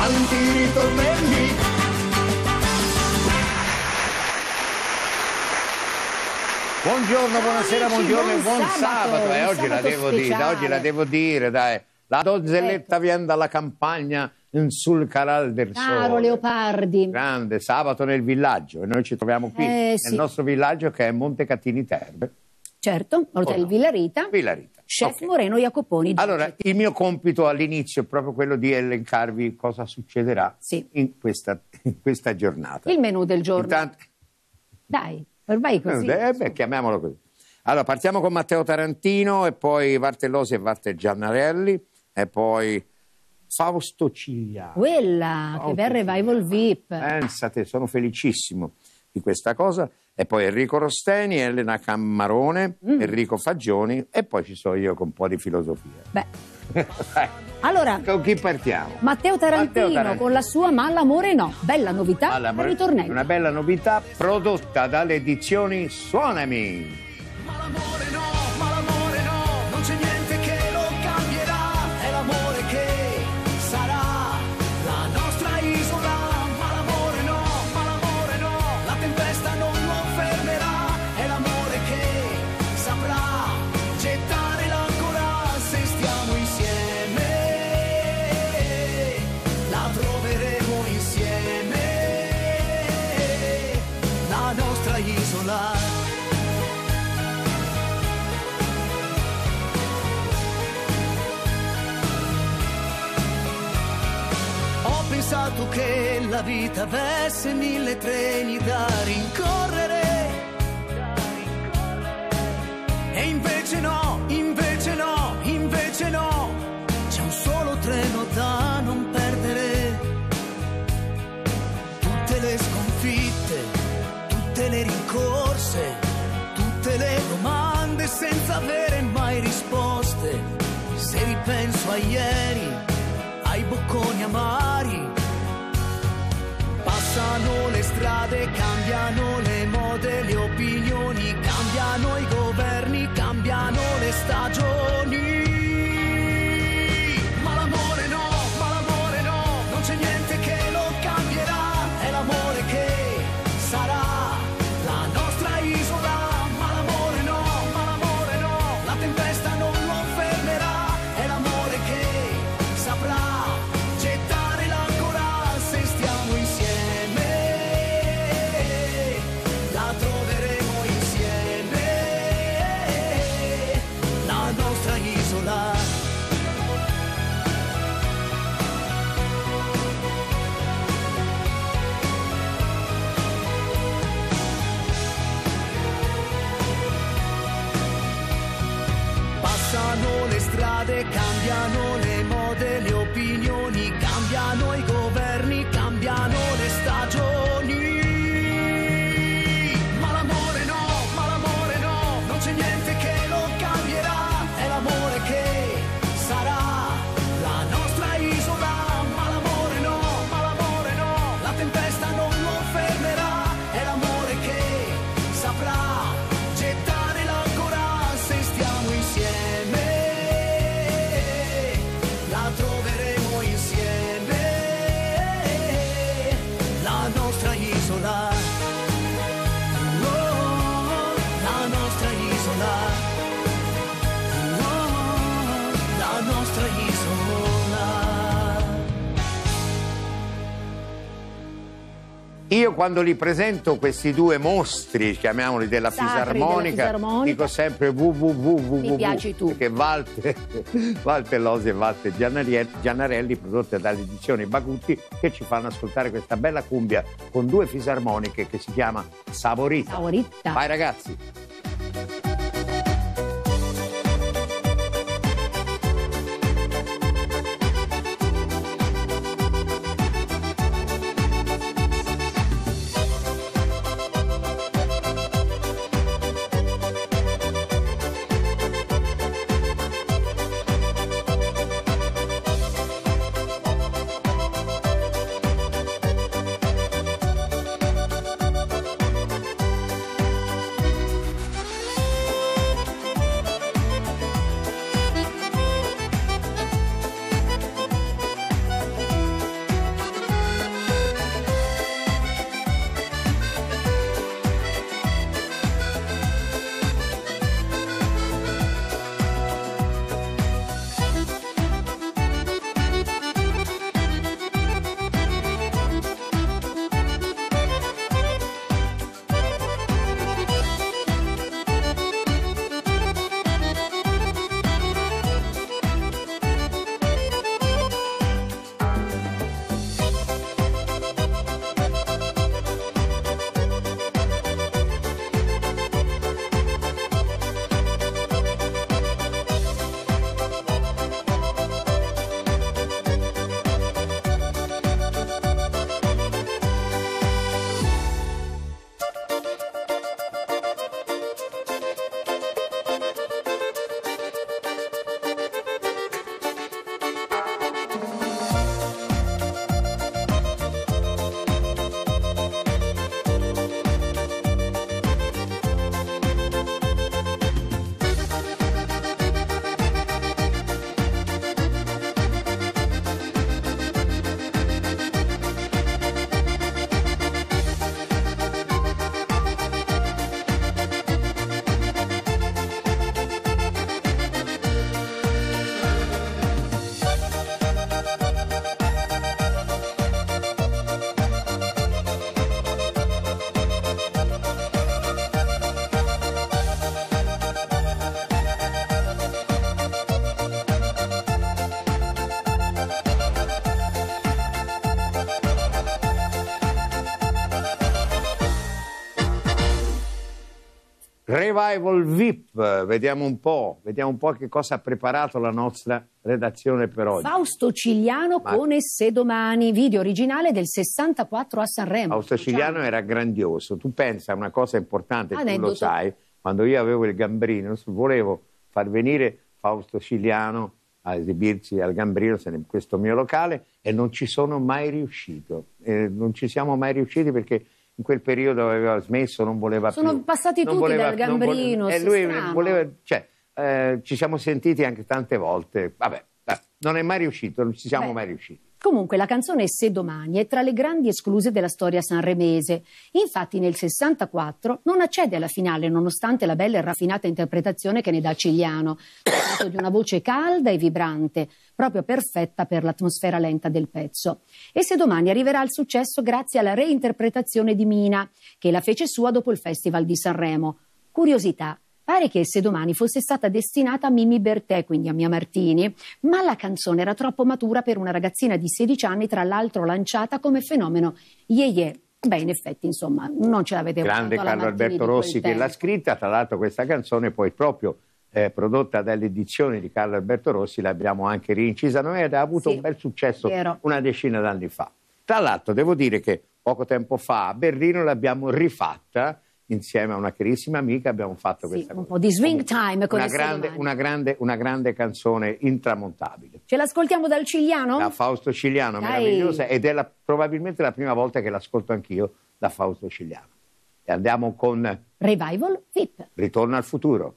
tanti ritornelli. Buongiorno, buonasera, buongiorno e buon sabato. Oggi la devo dire, oggi la devo dire, dai. La donzelletta viene dalla campagna sul canale del Sole. Caro Leopardi. Grande, sabato nel villaggio. E noi ci troviamo qui, nel nostro villaggio che è Montecatini Terme. Certo, Hotel Villarita. Villarita. Chef Moreno Jacoponi. Allora, il mio compito all'inizio è proprio quello di elencarvi cosa succederà in questa giornata. Il menù del giorno. Intanto... Dai, vai così. Chiamiamolo così. Allora, partiamo con Matteo Tarantino e poi Vartellosi e Walter Giannarelli e poi Fausto Ciglia. Quella, che bel revival VIP. Pensate, sono felicissimo di questa cosa. E poi Enrico Rosteni, Elena Cammarone, Enrico Fagioni e poi ci sono io con un po' di filosofia. Beh. Allora, con chi partiamo? Matteo Tarantino con la sua Ma l'amore no. Bella novità per ritornelli. Una bella novità prodotta dalle edizioni Suonami. Ma l'amore no, non c'è niente che lo cambierà, è l'amore che sarà la nostra isola. Ma l'amore no, la tempesta non lo fermerà, è l'amore che saprà gettare l'ancora se stiamo insieme, la troveremo insieme, la nostra isola. Ho pensato che la vita avesse 1000 treni da rincorrere e invece no, c'è un solo treno da non perdere. Tutte le sconfitte, tutte le rincorse, tutte le domande senza avere mai risposte. Se ripenso a ieri, ai bocconi amari, passano le strade, cambiano le mode, le opinioni, cambiano i governi, cambiano le stagioni. Ma l'amore no, non c'è niente che lo cambierà, è l'amore che sarà la nostra isola. Ma l'amore no, la tempesta non lo fermerà, è l'amore che saprà gettare l'ancora se stiamo insieme, la troveremo insieme, la nostra isola. Passano le strade, cambiano le mode, le opinioni, cambiano i governi, cambiano le stagioni. Ma l'amore no, non c'è niente che lo cambierà, è l'amore che sarà la nostra isola. Ma l'amore no, la tempesta non lo fermerà, è l'amore che saprà gettare l'ancora se stiamo insieme, la troveremo insieme, la nostra isola. Oh, la nostra isola. Oh, la nostra isola. Io quando li presento questi due mostri, chiamiamoli della fisarmonica, dico sempre www. Mi piaci tu. Perché Valtellosi e Walter Giannarelli, prodotte dalle edizioni Bagutti, che ci fanno ascoltare questa bella cumbia con due fisarmoniche che si chiama Savorita. Savorita. Vai ragazzi. Revival VIP, vediamo un po' che cosa ha preparato la nostra redazione per oggi. Fausto Cigliano con E se domani, video originale del 64 a Sanremo. Fausto Cigliano era grandioso, tu pensa a una cosa importante, tu lo sai, quando io avevo il Gambrino volevo far venire Fausto Cigliano a esibirsi al Gambrino, in questo mio locale, e non ci sono mai riuscito, non ci siamo mai riusciti perché in quel periodo aveva smesso, non voleva più. Sono passati tutti dal Gambrino. E lui voleva, ci siamo sentiti anche tante volte. Vabbè, non è mai riuscito, non ci siamo mai riusciti. Comunque la canzone Se domani è tra le grandi escluse della storia sanremese. Infatti nel 64 non accede alla finale nonostante la bella e raffinata interpretazione che ne dà Cigliano, di una voce calda e vibrante, proprio perfetta per l'atmosfera lenta del pezzo. E Se domani arriverà al successo grazie alla reinterpretazione di Mina, che la fece sua dopo il Festival di Sanremo. Curiosità. Pare che Se domani fosse stata destinata a Mimì Bertè, quindi a Mia Martini, ma la canzone era troppo matura per una ragazzina di 16 anni, tra l'altro lanciata come fenomeno Ye. Beh, in effetti, insomma, non ce l'avete fatto. Grande Carlo Alberto Rossi che l'ha scritta, tra l'altro questa canzone poi proprio prodotta dalle edizioni di Carlo Alberto Rossi, l'abbiamo anche rincisa noi ed ha avuto un bel successo una decina d'anni fa. Tra l'altro devo dire che poco tempo fa a Berlino l'abbiamo rifatta, insieme a una carissima amica abbiamo fatto questa cosa. Un po' di swing time con una grande canzone intramontabile. Ce l'ascoltiamo dal Cigliano? Da Fausto Cigliano, meravigliosa, ed è probabilmente la prima volta che l'ascolto anch'io da Fausto Cigliano. E andiamo con Revival VIP. Ritorno al futuro.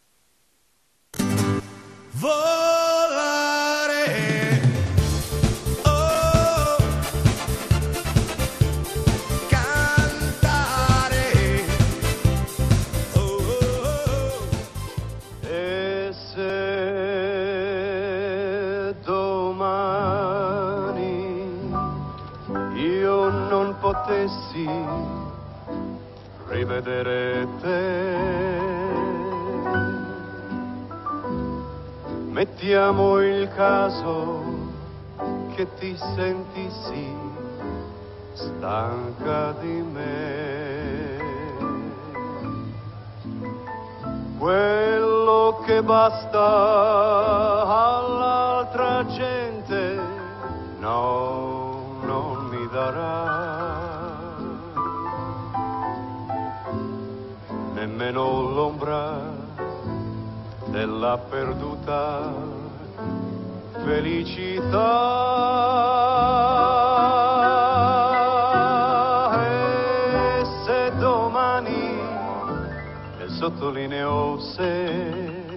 Potessi rivedere te, mettiamo il caso che ti sentissi stanca di me, quello che basta all'altra gente no, non mi darà nemmeno l'ombra della perduta felicità. E se domani, e sottolineo se,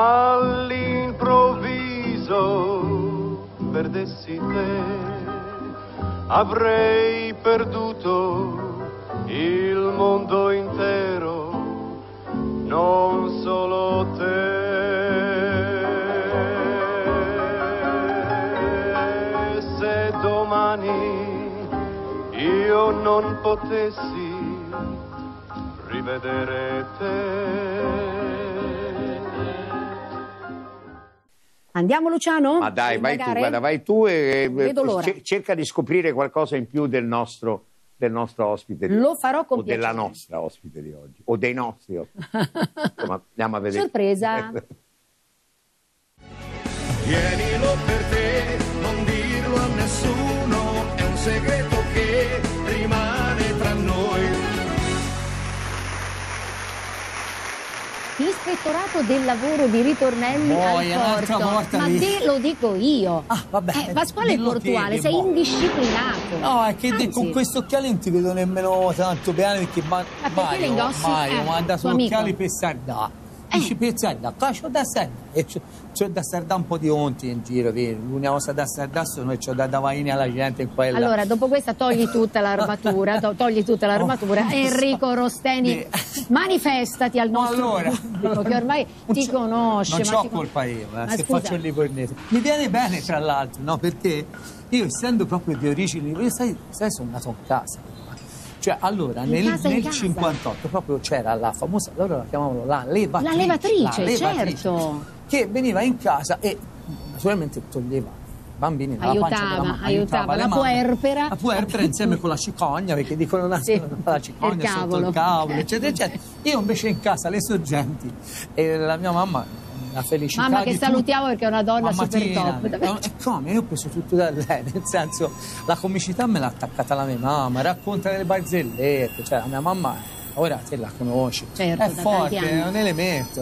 all'improvviso perdessi te, avrei perduto il mondo intero, non solo te. Se domani io non potessi rivedere te. Andiamo Luciano? Ma dai, vai tu, guarda, vai tu e cerca di scoprire qualcosa in più del nostro ospite di oggi. Lo farò con piacere. O della nostra ospite di oggi, o dei nostri ospiti. Insomma, andiamo a vedere. Sorpresa. Tienilo per te, non dirlo a nessuno, è un segreto che rimane tra noi. L'ispettorato del lavoro di ritornelli al porto, ma te lo dico io. Vabbè, Pasquale Portuale, sei indisciplinato. No, è che con questi occhiali non ti vedo nemmeno tanto bene perché perché li indossi? manda solo occhiali per sardà. Dici per sardà, c'ho da sardà. E c'ho da sardà un po' di onti in giro, vedi? L'unica cosa da sardà sono c'ho da davaini alla gente in quella. Allora, dopo questa togli tutta l'armatura, Enrico Rosteni, manifestati al nostro pubblico che ormai ti conosce. Non c'ho colpa io, se faccio il livornese. Mi viene bene tra l'altro, no? Perché io essendo proprio di origini, sai sono nato in casa. Cioè, allora, nel 58 proprio c'era la famosa, loro la chiamavano la levatrice. La levatrice, certo. Che veniva in casa e naturalmente toglieva i bambini dalla pancia della mamma. Aiutava la puerpera. La puerpera insieme con la cicogna, perché dicono la cicogna sotto il cavolo, eccetera, eccetera. Io invece in casa le sorgenti e la mia mamma, la felicità Mamma che di salutiamo tutti. perché è una donna super Mammatina, top. e come? Io ho preso tutto da lei, nel senso, la comicità me l'ha attaccata la mia mamma, racconta delle barzellette, cioè la mia mamma ora te la conosci, Certo, è da forte, tanti anni. è un elemento.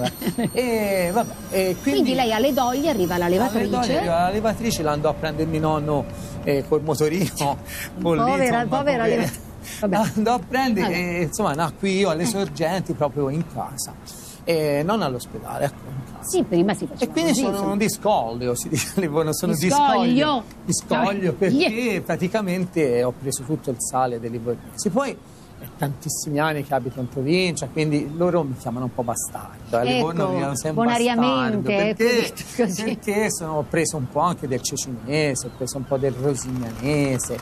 E vabbè, e Quindi lei alle doglie arriva alla levatrice. La levatrice la andò a prendermi nonno col motorino, Povera levatrice. Vabbè. andò a prendere e insomma nacqui io alle sorgenti proprio in casa e non all'ospedale, ecco, in casa. Sì, prima si faceva E quindi così, sono insomma. un discoglio, si dice a Livorno, sono Di scoglio. di scoglio perché praticamente ho preso tutto il sale dei livornesi. Poi è tantissimi anni che abito in provincia, quindi loro mi chiamano un po' bastardo. A Livorno mi chiamano sempre bonariamente, bastardo, perché ho preso un po' anche del cecinese, ho preso un po' del rosignanese.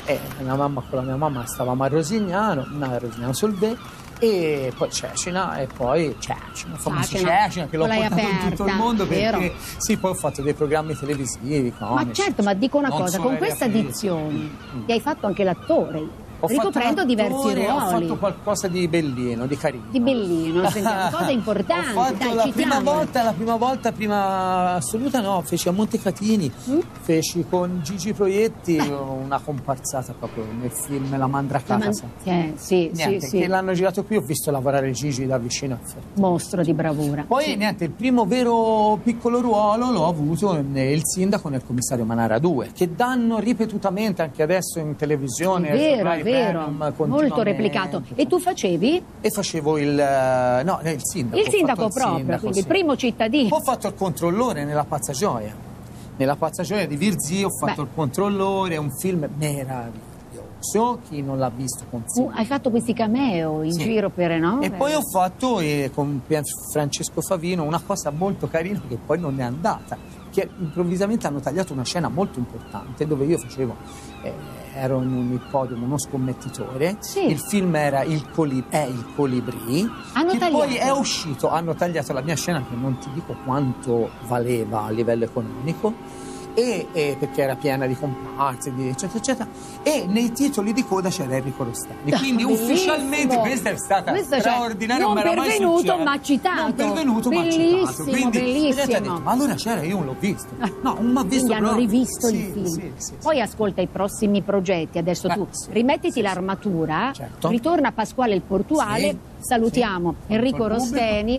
Con la mia mamma stavamo a Rosignano, a Rosignano Solvay, e poi Cecina, e poi Cecina, famoso Cecina, che l'ho portato in tutto il mondo perché sì, poi ho fatto dei programmi televisivi, comici. Ma certo, ma dico una Non cosa, solo con questa Elia dizione ti hai fatto anche l'attore. Ho ricoprendo fatto diversi l'attore, ruoli. Ho fatto qualcosa di bellino, di carino. Di bellino, sentiamo, cose importanti, Ho fatto dai, la prima citiamole. prima assoluta no, feci a Montecatini, feci con Gigi Proietti una comparsata proprio nel film La Mandracasa. Sì, Niente, sì. che l'hanno girato qui, ho visto lavorare Gigi da vicino. Mostro di bravura. Poi niente, il primo vero piccolo ruolo l'ho avuto il sindaco nel commissario Manara 2, che danno ripetutamente anche adesso in televisione. È vero, su Rai è vero, Premium, molto replicato. E tu facevi? E facevo il sindaco. Il sindaco ho fatto proprio, sindaco, quindi sì. primo cittadino. Ho fatto il controllore nella Pazza Gioia. Nella Pazza Gioia di Virzì ho fatto il controllore, è un film meraviglioso. Chi non l'ha visto consiglio. Hai fatto questi cameo in giro per no? E poi ho fatto con Francesco Favino una cosa molto carina che poi non è andata, che improvvisamente hanno tagliato una scena molto importante dove io ero in un ippodromo, uno scommettitore. Sì. Il film era il Colibrì. Hanno che tagliato. poi è uscito, hanno tagliato la mia scena che non ti dico quanto valeva a livello economico. E perché era piena di comparse, eccetera, eccetera. E nei titoli di coda c'era Enrico Rostelli. Quindi Bellissimo. ufficialmente questa è stata straordinaria. Non non era mai pervenuto, successo. ma citato. Non pervenuto, ma Bellissimo, citato. Quindi, bellissimo. gente ha detto, ma allora c'era, io non l'ho visto. No, non l'ho visto. Quindi hanno proprio. rivisto il Sì, film. sì. Poi ascolta i prossimi progetti. Adesso tu rimettiti l'armatura, Certo. ritorna Pasquale il Portuale. Sì, Salutiamo sì. Enrico Al pubblico. Rosteni.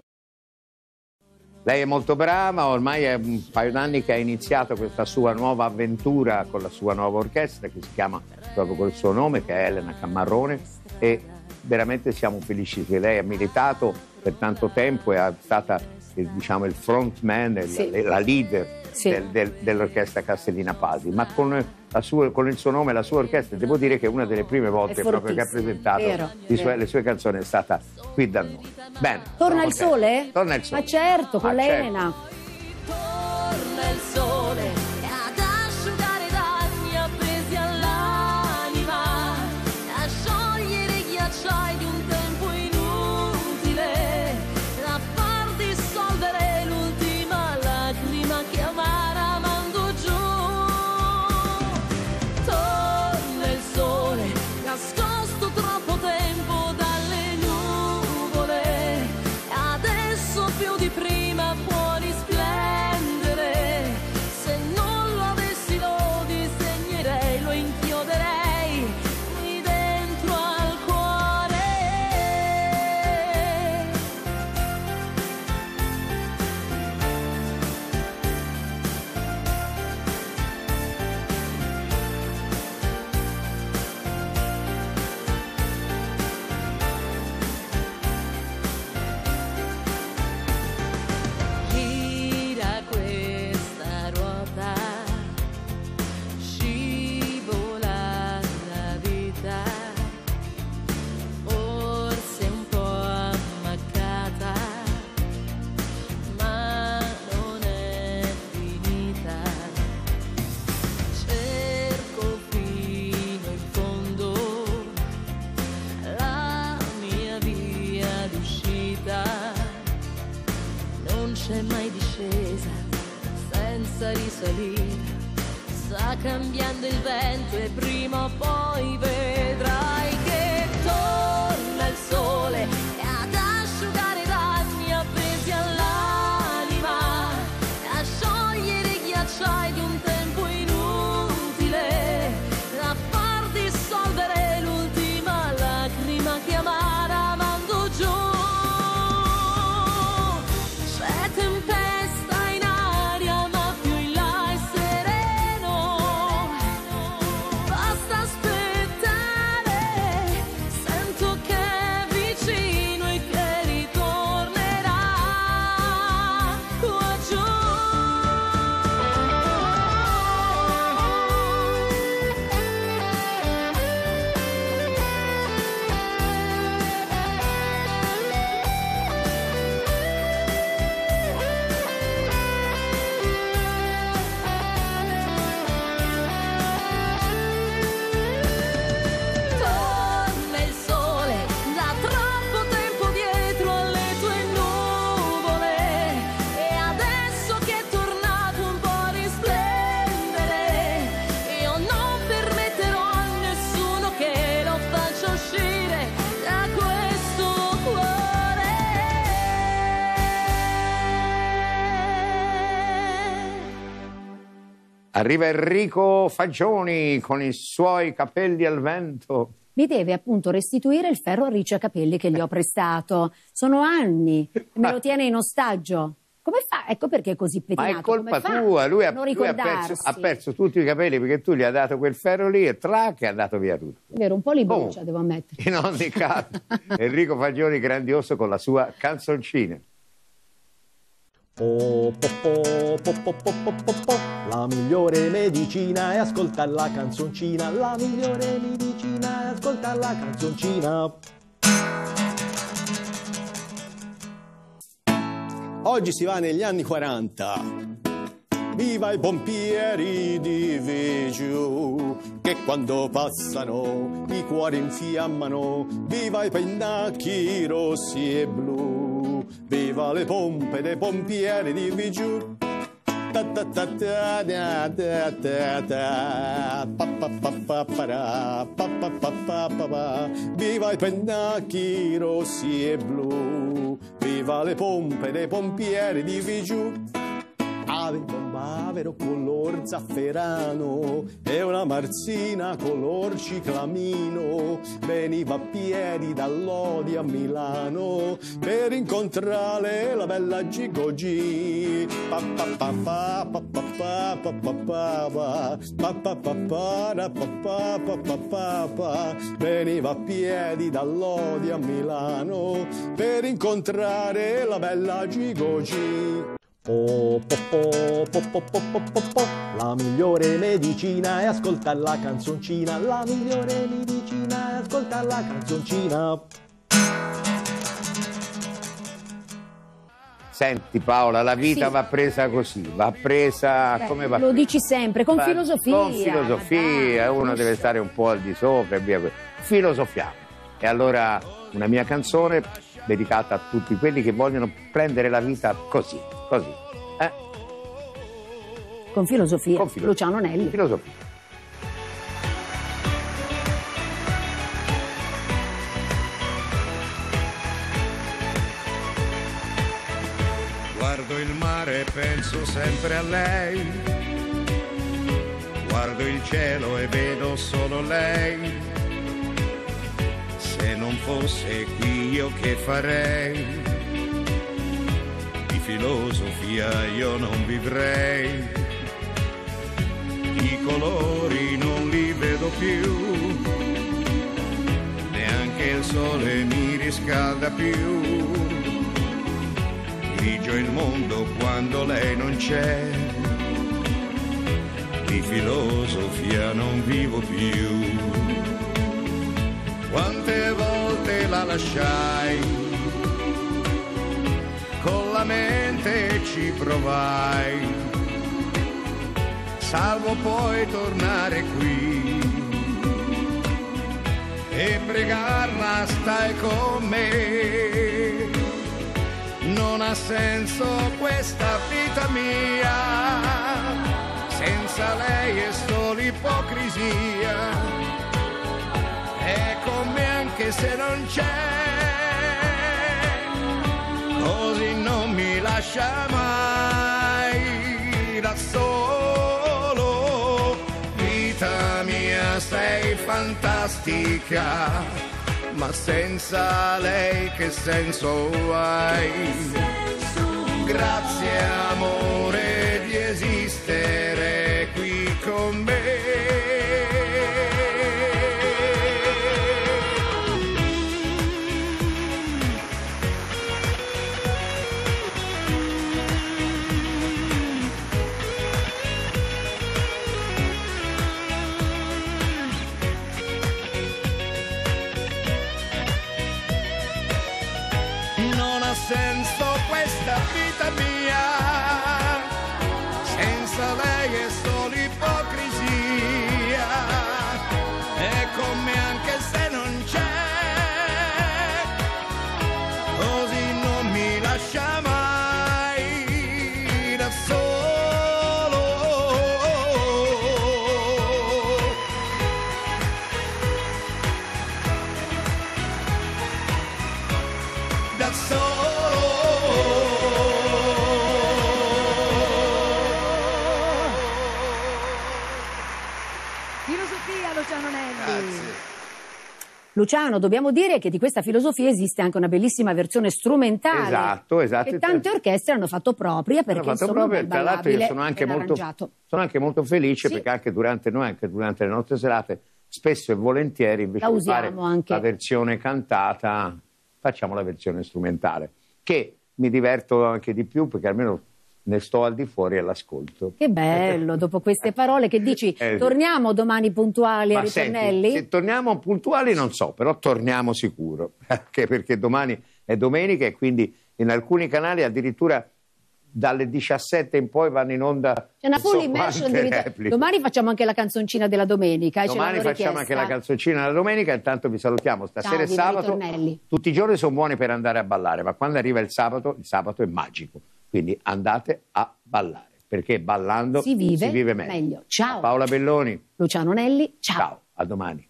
Lei è molto brava, ormai è un paio d'anni che ha iniziato questa sua nuova avventura con la sua nuova orchestra che si chiama proprio col suo nome, che è Elena Cammarrone, e veramente siamo felici che lei ha militato per tanto tempo e è stata il frontman, la leader dell'orchestra Castellina Pasi, ma con il suo nome e la sua orchestra devo dire che una delle prime volte proprio che ha presentato le sue canzoni è stata qui da noi. Bene, Torna il sole? Torna il sole. Ma certo, con Elena. Torna il sole ad asciugare i danni appesi all'anima, a sciogliere i ghiacciai di un tempo inutile, a far dissolvere l'ultima lacrima che amara mando giù. Torna il sole nascosto troppo tempo dalle nuvole, adesso più di prima può risplendere. Se non lo avessi lo disegnerei, lo inchioderei qui dentro al cuore. Gira questa ruota, scivola la vita, forse un po' ammaccata, ma non è finita. Cerco fino in fondo la mia via d'uscita. Non c'è mai discesa senza risalire, sta cambiando il vento e prima o poi vedrai che torna il sole e ad lasciai di un tempo inutile, a far dissolvere l'ultima lacrima che amara mando giù. C'è tempesta in aria, ma più in là è sereno. Basta aspettare, sento che è vicino e che ritornerà qua giù. Torna il sole da troppo tempo dietro alle tue nuvole, e adesso che è tornato un po' a risplendere, io non permetterò a nessuno che lo faccia uscire da questo cuore. Arriva Enrico Fagioni con i suoi capelli al vento. Mi deve appunto restituire il ferro a riccio a capelli che gli ho prestato. Sono anni che me lo tiene in ostaggio. Come fa? Ecco perché è così Ma pettinato. è colpa Come fa tua, lui a ha, non lui ricordarsi? ha perso tutti i capelli perché tu gli hai dato quel ferro lì e trac, è andato via tutto. È vero, un po' li Oh. brucia, devo ammettere. In ogni caso, Enrico Fagioni grandioso con la sua canzoncina. Po, po, po, po, po, po, po, po, po. La migliore medicina è ascoltare la canzoncina. La migliore medicina è ascoltare la canzoncina. Oggi si va negli anni 40. Viva i pompieri di Vigio, che quando passano i cuori infiammano. Viva i pennacchi rossi e blu. Viva le pompe dei pompieri di Vigio. Ta ta ta ta ta ta ta ta. Pa pa pa pa para. Pa pa pa pa pa pa. Viva i pennacchi rossi e blu. Viva le pompe dei pompieri di Vigio. Aveva un bavero color zafferano e una marzina color ciclamino. Veniva a piedi dall'Odi a Milano per incontrare la bella Gigogi. Pa pa pa pa pa pa pa pa pa pa pa pa pa pa pa pa pa pa. Veniva a piedi dall'Odi a Milano per incontrare la bella Gigogi. Po, po, po, po, po, po, po, po, po. La migliore medicina è ascoltare la canzoncina. La migliore medicina è ascoltare la canzoncina. Senti Paola, la vita Sì. va presa così, va presa come va Lo presa? dici sempre, con Va- filosofia. Con filosofia, ma dai, uno deve stare un po' al di sopra e via così. Filosofiamo. E allora una mia canzone dedicata a tutti quelli che vogliono prendere la vita così. Con filosofia. Con filosofia. Luciano Nelli. Filosofia. Guardo il mare e penso sempre a lei, guardo il cielo e vedo solo lei. Se non fosse qui io che farei? Di filosofia io non vivrei. I colori non li vedo più, neanche il sole mi riscalda più. Grigio il mondo quando lei non c'è, di filosofia non vivo più. Quante volte la lasciai, con la mente ci provai, salvo poi tornare qui e pregarla stai con me. Non ha senso questa vita mia, senza lei è solo ipocrisia. È con me anche se non c'è, così non mi lascia mai da solo. sei fantastica, ma senza lei che senso hai? Grazie amore di esistere qui con me. Senso questa vita mia, senza lei è solo ipocrisia, è con me anche se non c'è, così non mi lascia mai da solo, da solo. Luciano Nelli. Luciano, dobbiamo dire che di questa filosofia esiste anche una bellissima versione strumentale. Esatto. Che tante orchestre hanno fatto propria perché tra l'altro io sono anche molto felice, sì, perché anche durante le nostre serate, spesso e volentieri, invece di fare la versione cantata, facciamo la versione strumentale, che mi diverto anche di più perché almeno ne sto al di fuori all'ascolto. Che bello, dopo queste parole che dici, torniamo domani puntuali ai ritornelli? Senti, se torniamo puntuali non so, però torniamo sicuro, anche perché domani è domenica e quindi in alcuni canali addirittura dalle 17 in poi vanno in onda. C'è una full immersion domani facciamo anche la canzoncina della domenica. Domani facciamo anche la canzoncina della domenica, intanto vi salutiamo. Stasera è sabato, tutti i giorni sono buoni per andare a ballare, ma quando arriva il sabato è magico. Quindi andate a ballare, perché ballando si vive meglio. Ciao. Paola Belloni. Luciano Nelli. Ciao. Ciao, a domani.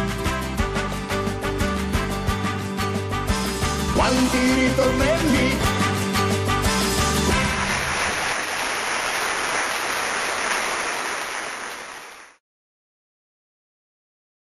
Quanti ritornelli